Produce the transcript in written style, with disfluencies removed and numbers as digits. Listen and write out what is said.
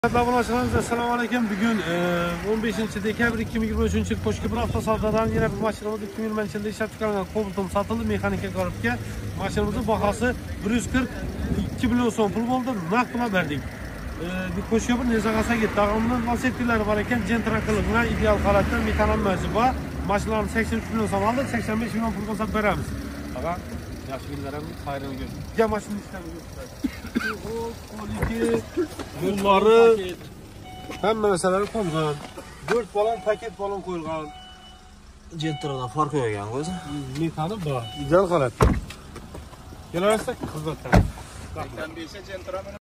Assalomu alaykum. Bugun 15 dekabr 2023 yil ko'chki bir hafta savdodan yana bir mashinamiz 2020 yilda ishlab chiqarilgan Cobalt sotildi. Mexanika korobka. Mashinamizning bahosi 142 million so'm pul bo'ldi. Naqd pul berdik. Bu ko'chki bir nezag'asa ketdi. Tag'imdan valsettilari bor ekan, Gentra bilan ideal holatda mexanizmasi bor. Mashinalarni 83 million so'm oldik, 85 million pul sotib beramiz. Aga, yaxshi kunlaringiz xayrini ko'ring. Ya mashina ishlaymiz. Yo'llari hamma narsalar qo'yilgan. 4 balon paket balon qo'yilgan. Gentradan farq yo'q o'zi. Mexani bor. Ideal holatda. Kelaversak xizmatdan. 85 Gentra